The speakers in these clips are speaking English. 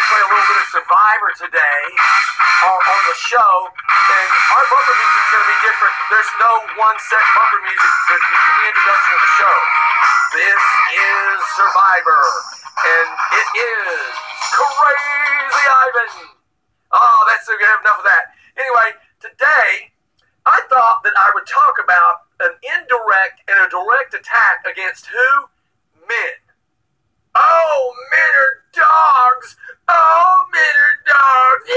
play a little bit of Survivor today on the show, and our bumper music's going to be different. There's no one set bumper music for the introduction of the show. This is Survivor, and it is Crazy Ivan. Oh, that's enough of that. Anyway, today I thought that I would talk about an indirect and a direct attack against who? Men. Oh, men are dogs. Oh, men are dogs.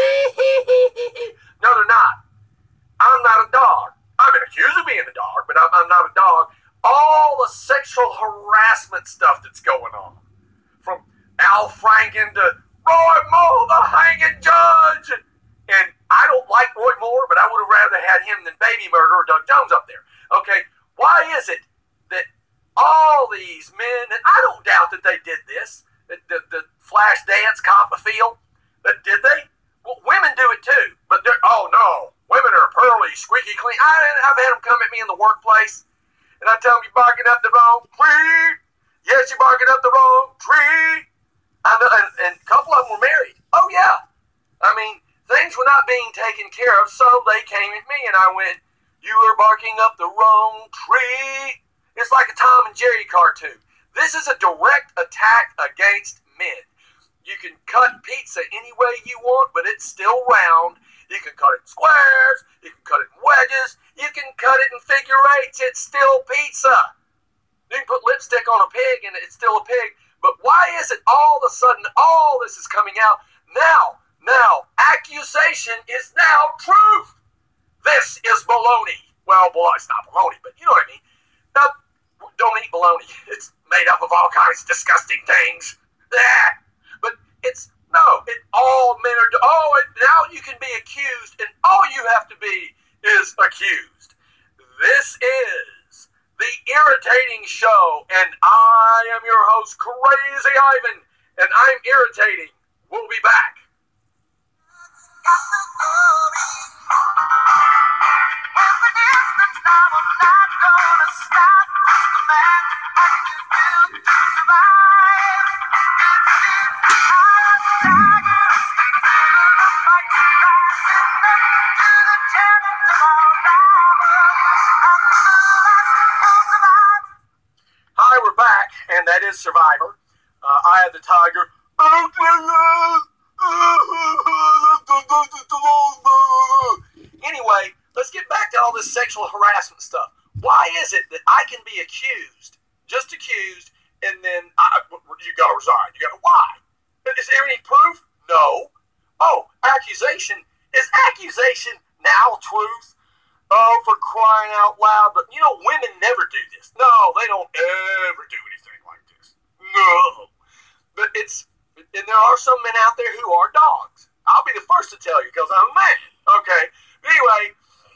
No, they're not. I'm not a dog. I've been accused of being a dog, but I'm not a dog. All the sexual harassment stuff that's going on, from Al Franken to Roy Moore, the hanging judge. And I don't like Roy Moore, but I would have rather had him than Baby Murder or Doug Jones up there. Okay, why is it that all these men, and I don't doubt that they did this, the flash dance cop a feel, but did they? Well, women do it too, but oh no, women are pearly, squeaky clean. I've had them come at me in the workplace, and I tell them, you're barking up the wrong tree. Yes, you're barking up the wrong tree. And a couple of them were married. Oh yeah. I mean, things were not being taken care of, so they came at me, and I went, you are barking up the wrong tree. It's like a Tom and Jerry cartoon. This is a direct attack against men. You can cut pizza any way you want, but it's still round. You can cut it in squares. You can cut it in wedges. You can cut it in figure eights. It's still pizza. You can put lipstick on a pig, and it's still a pig. But why is it all of a sudden all this is coming out now? Now, accusation is now truth. This is baloney. Well, it's not baloney, but you know what I mean. Now, don't eat baloney. It's made up of all kinds of disgusting things. But all men are, now you can be accused, and all you have to be is accused. This is the Irritating Show, and I am your host, Crazy Ivan, and I'm irritating. We'll be back. Hi, we're back, and that is Survivor. I have the tiger. Anyway, let's get back to all this sexual harassment stuff. Why is it that I can be accused, just accused, and then you gotta resign? Why? Is there any proof? No. Oh, accusation. Is accusation now truth? Oh, for crying out loud. But, women never do this. No, they don't ever do anything like this. No. But and there are some men out there who are dogs. I'll be the first to tell you because I'm a man. Okay. But anyway,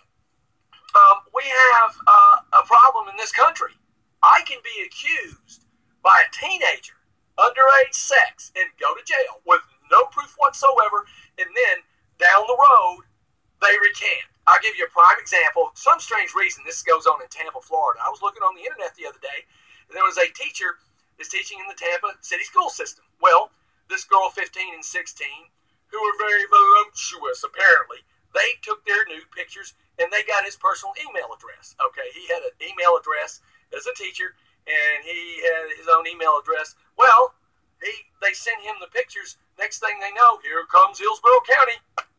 we have a problem in this country. I can be accused by a teenager, underage sex, and go to jail with no proof whatsoever, and then down the road, they recant. I'll give you a prime example. Some strange reason this goes on in Tampa, Florida. I was looking on the internet the other day, and there was a teacher that's teaching in the Tampa city school system. Well, this girl, 15 and 16, who were very voluptuous, apparently, they took their nude pictures, and they got his personal email address. Okay, he had an email address as a teacher, and he had his own email address. Well, they sent him the pictures. Next thing they know, here comes Hillsborough County.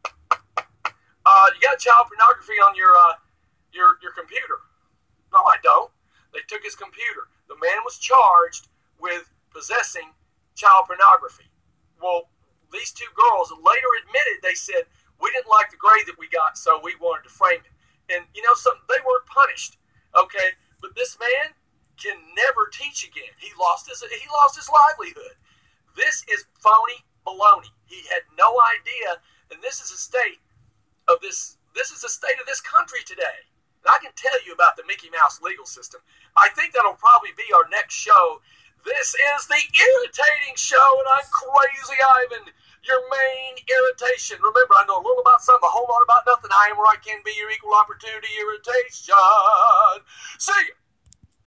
You got child pornography on your computer. No, I don't. They took his computer. The man was charged with possessing child pornography. Well, these two girls later admitted, they said, we didn't like the grade that we got, so we wanted to frame it. And, they weren't punished. Okay? But this man can never teach again. He lost his livelihood. This is phony baloney. He had no idea, and this is the state of this is the state of this country today. And I can tell you about the Mickey Mouse legal system. I think that'll probably be our next show. This is the Irritating Show, and I'm Crazy Ivan, your main irritation. Remember, I know a little about something, a whole lot about nothing. I am where I can be your equal opportunity irritation. See ya.